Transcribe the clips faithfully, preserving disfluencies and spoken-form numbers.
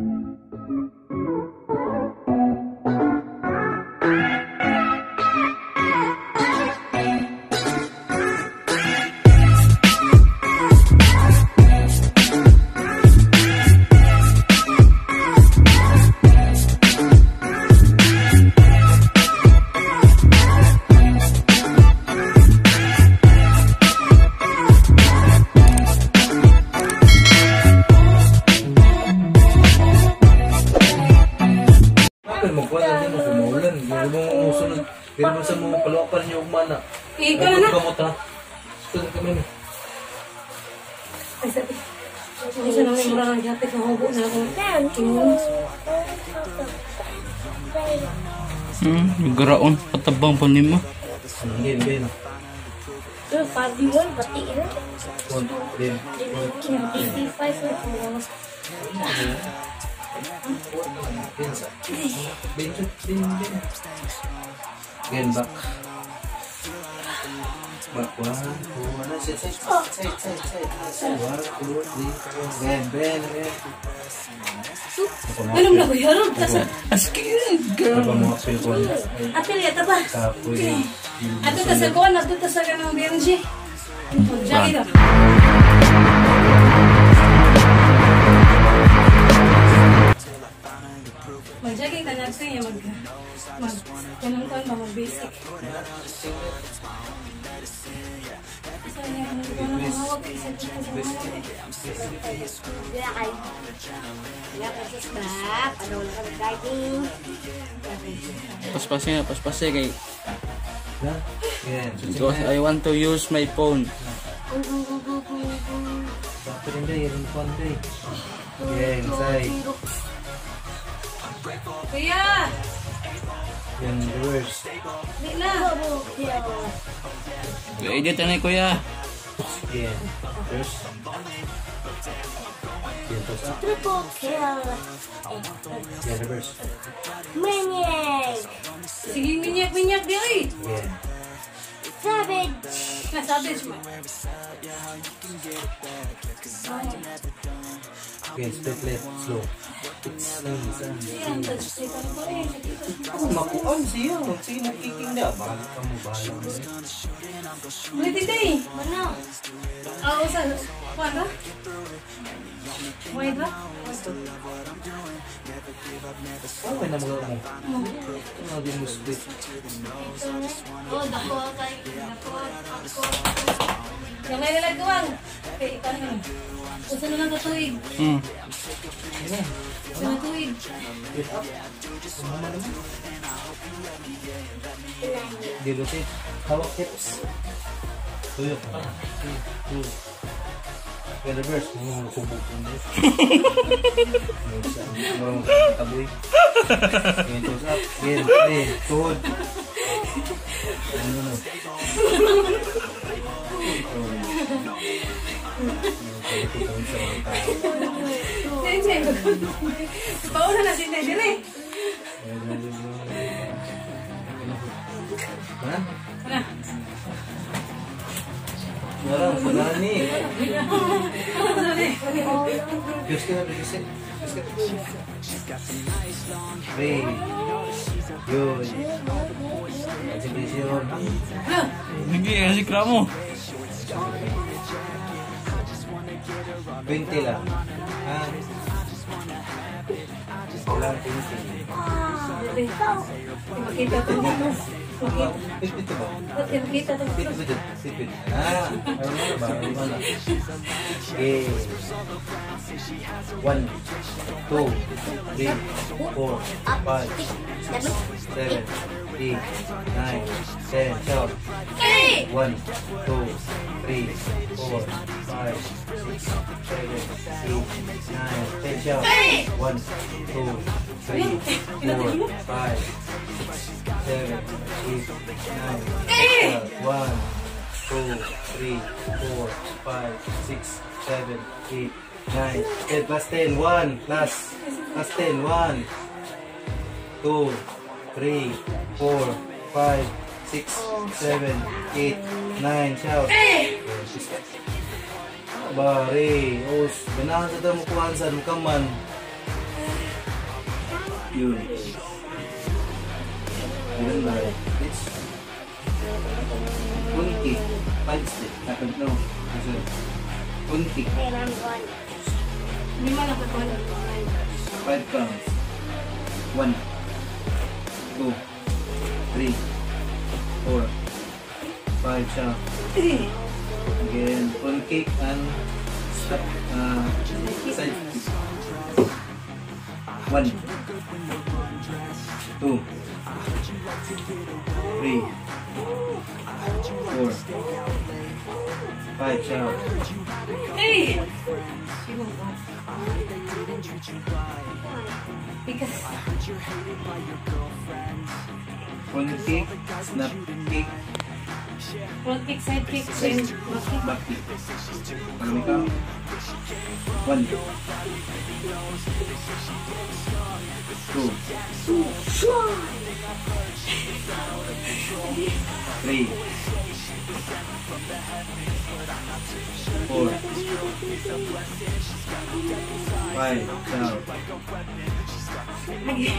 Pero sa mga paluapan niyo umana. Ikaw na na. Kamot ha. Ito kami na. Ay, sabi. Isa na may mura ng japit na hubo na ako. Hmm, garaon. Patabang pa nimo. Hindi, hindi na. Pero pagi mo, pati ina. Hindi. eighty-five na po. Pinsa. Benjo, din, din. Again, back. Back one, two, one, side, side, side, side, side. One, two, three, four. Again, Ben, again. Ganun na ko yun. Askin, girl. Apa mo apil ko na? Apil yata ba? Kapoy. Ato ta sa kuwan, ato ta sa ganang B M G. Jagi daw. Mag-jogging ka natin yung mag... mag... ganun ka ba mag-basic. Isa niya kung ito na mahawag isa dito sa mga Kaya kayo. Kaya kayo sa snap. Ano wala ka mag-guiding. Paspasnya, paspasnya kay. Again. Because I want to use my phone. Bakit hindi? Yung phone day. Again, side. Kuya! Yan, reverse. Di na! Edit na kuya. Again, reverse. Again, toss up. Triple kill. Again, reverse. Maniac. Sige, minyak-minyak di oy! Again. Savage. Na savage mo. Again, split left, slow. It's slowly, slowly. Siya, touch stick ano pa eh. Ako, makuan siya. Sino kiking na? Bakit ka mo bahala mo eh? Ulitin day! Ano? Oo, sa... kuwan ba? Wide ba? Okay na mga mo. Ano din mo split? Oh, dako kay... dako, dako. Kamay na lang kuwan. Okay, ikaw na. Usa na lang katuig. Hmm. Usa na tuig. Get up. Sumama naman. Dilutin. Hawak hips. Tuyok. Three, two. Kaya reverse. Mga subok ko na. Mga taboy. Again, toes up. Again, again. Tuhod. Ano na? Sensei, pauna na si Sensei dire. Ha? Ano? Wala, wala ni. Ano ni? Diyos ka na, Diyos ka. Diyos ka. Hey. Yun. Exhibition. Hindi kasi kramo. twenty lang. Ha? Wala, twenty. Makita ko mo. Ito ba? Makita ko. Ito ba dyan? Sipit. Ah, ano na ba? Ano na? Okay. One, two, three, four, five, six, seven, eight, nine, ten. Shout. One, two, three, four, five, six, seven, eight, nine, ten. Shout. One, two, three, four, five, six, seven, eight, nine, ten. One, two, three, four, five, six, seven, eight, nine, ten. Plus ten. One. Plus. Plus ten. One, two, three, four, five, six, seven, eight, nine. Shout. Bari, os, ganahan sa damo kuhan sa kaman. Yun. Ilan ba? It's kunti. Five step. Dapat no. Kasi kunti. Kailangan ko. Hindi man ako ko. Five counts. One, two, three, four, five siya. Again, front kick and step, uh, side kick. One, two, three, four, five siya. Hey! Because Front kick, snap kick, front kick, side kick, then back kick. back kick. Ano ka? One, two, three, four, five, down. Lagi.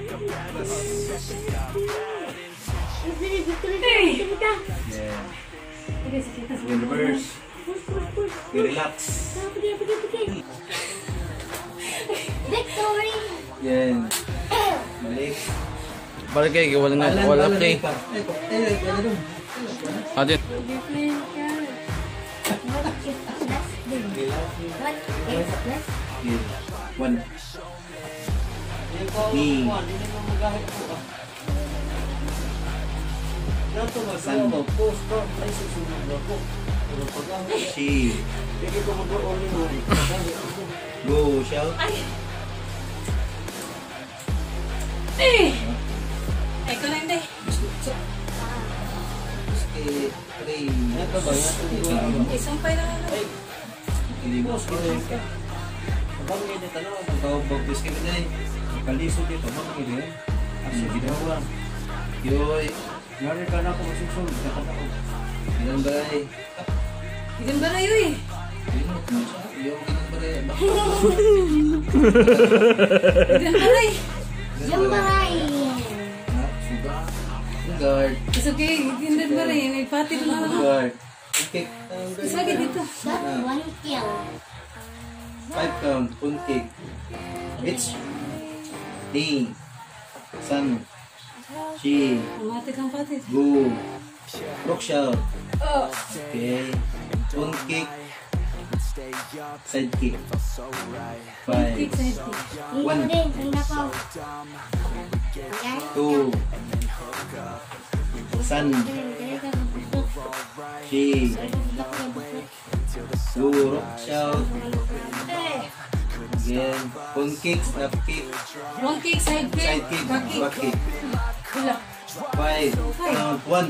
Hey! Yeah. Sige, sige, sige. Again, reverse. Push, push, push. You relax. Pergi, pergi, pergi. Victory! Yan. Balik. Balik kayo, wala nga, Balan, wala balan, play. pa. Ay, ko- ay, ay, ay, ay, Atin. What is less? Yeah. One. Knee. Sand. Shield. Go, shout. Eh! Ay, ko lang deh. Three. Isumpay na lang. Iligos ko rin ka. Kapag may natanong, kung kawag-bagbis ka na eh. Kalisod dito, makakili eh. Asya, ginawa. Yoy. Yari ka na ako masusunod. Dapat ako. Ilan ba eh? Ilan ba na yun eh? Ilan ba siya? Iyon, ilan ba eh? Ilan ba na eh? Jambarai! Ha? Suga. Guard. It's okay, ilan ba na yun? Nagpatid na lang. Guard. Okay. Isa agad dito. That one kill. Five count. Full kick. Bitch. Knee. Sun. She. Matik ang patid. Go. Rock shout. Oh! Okay. Full kick. Side kick. Five. Kick, side kick. Hindi ko din, hindi ko. Two. Sun. She. Go. Rock shout. Eh! Again. Full kick. Snap kick. Front kick, side kick, Side kick. back kick. Back kick. Wala. Five. Count. One.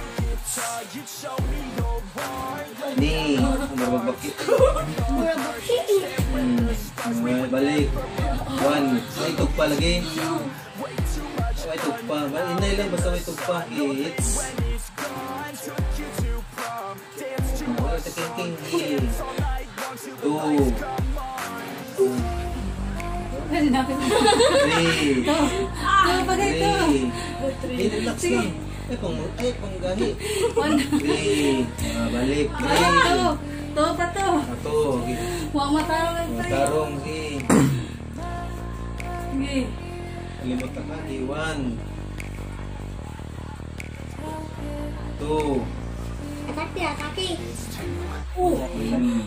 Knee. Mababak kick. Mura bakit? Hmm. May balik. One. May tugpa lagi. May tugpa. Inay lang basta may tugpa. Hits. Oh, ito king king. Two. Dali na ako. Three. Ito. Ito, bagay ito. Three. Hey, relax lang. Ay, pang, ay, pang gahi. One. Three. Ah, balik. Ito. Three. Ito pa to. Ato. Huwag matarong ang tayo. Tarong. Si. Sige. Kalimot ka ka. One. Two. Atake, atake. Hmm.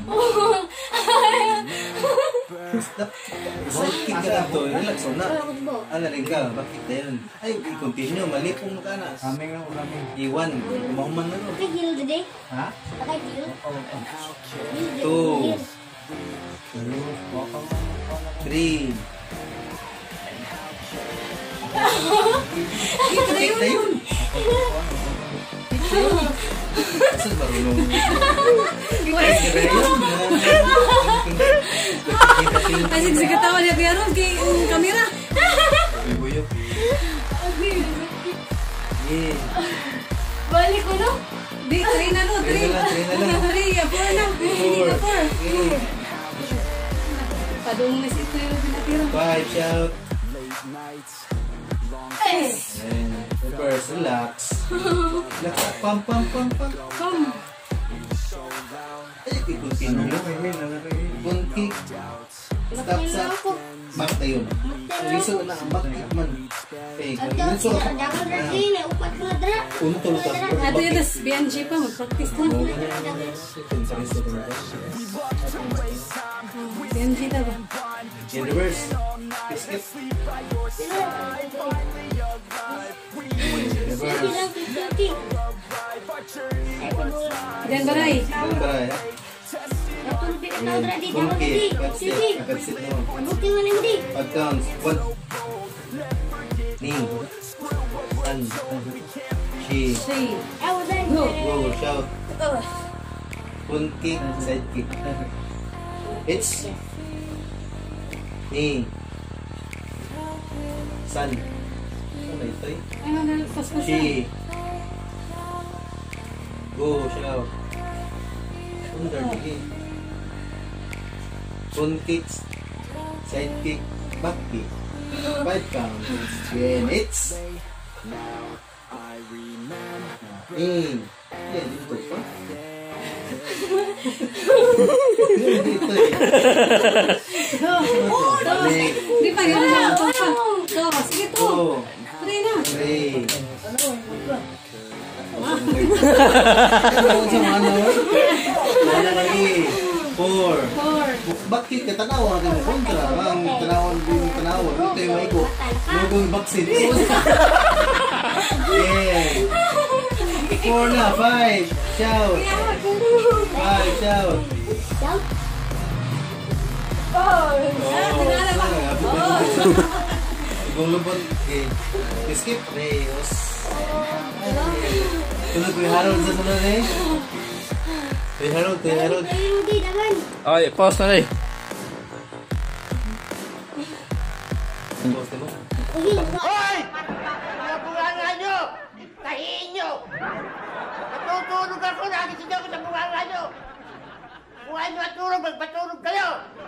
Stop. Side kick ka lang to. Relax mo na. Ano rin ka? Bakit na yun? Ay, i-continue. Mali kung ka na. Kaming lang kaming. Iwan. Umahuman na no. Atake heal today. Ha? Atake heal. Heal Two. heal. Three. Ito na Bakit na yun. yun? Saan marunong? Ay, sige katawa niya kaya ron kay yung kamera. Buyok. Yeah. Balik ko no? Di, three na no, Three three. na lang, three na lang. Three, ah, four na. Four. Hindi ka four. Three. Padung na ito yung pinatira. Five. Shout. Eh! And reverse, relax. Relax, pam, pam, pam, pam. Come! Ay, i-continue. Kunti. Stop sa back tayo. Liso na ang back man. Okay, kung liso. Jangan lagi nih, upat mo dra. Untol ka. Ato yun, tas B N G pa, mag-practice na. B N G na ba? In reverse. Skip. Reverse. Diyan ba na eh? Ganun ba na Kunti. Pag-sit. Pag-sit mo. Pag-counts. One. Knee. One. She. Say. Go. Shout. Kun kick. Side kick. It's. Knee. Sun. Ano ito eh? Ano na, pas-pasan. She. Go. Shout. Under lagi. Kun kicks. Side kick. Back kick. Five counts. Then it's. In. Yan, dito pa. Dito eh. Balik. Hindi pa, yun na. Ito pa. Ito, sige to. Two. Three na. Three. Ano sa ano? Ano lagi? Four. Four. Bakit ka tanawa ka mo kontra? Ang tanawan din tanawa. Ito yung maigo. Lugong baksit. Yeah. Four na. Five. Shout. Five. Shout. Ah, tinala ba? Ibang lubot. Okay. Skip. Reos. Tulog ko yung Harold sa sunod eh. Ito yung Harold. Ito yung Harold. Okay, pause na rin. Pause mo. Hoy! Nabunganga nyo! Tahiin nyo! Natutulog ako, nakikita ko sa bunganga nyo! Buhay nyo at tulog, magpatulog kayo!